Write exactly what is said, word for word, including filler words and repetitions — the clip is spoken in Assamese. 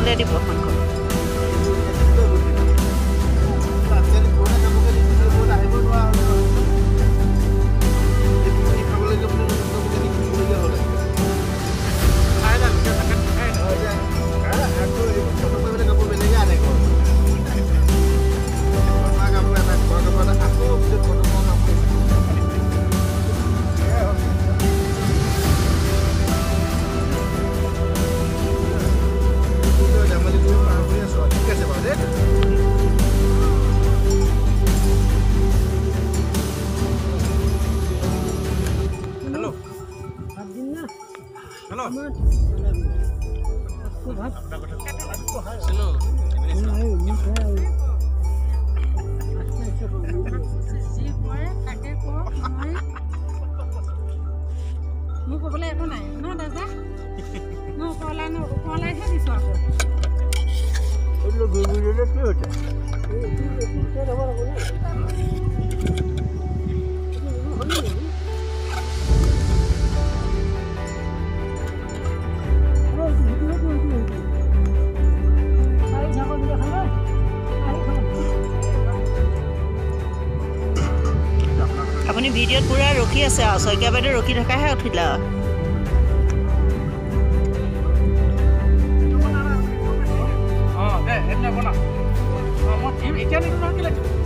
উলিয়াই দিব এখন মোক ক'বলৈ একো নাই ন দাদা মই ওপৰলাই ওপৰলাইহে দিছোঁ আকৌ আপুনি ভিডিঅ'ত পুৰা ৰখি আছে আৰু শইকীয়া বাইদেউ ৰখি থকাহে উঠিলা অঁ দে এতিয়া বনা অঁ মই এতিয়া নিদিওঁ নহয় কি লাগিছে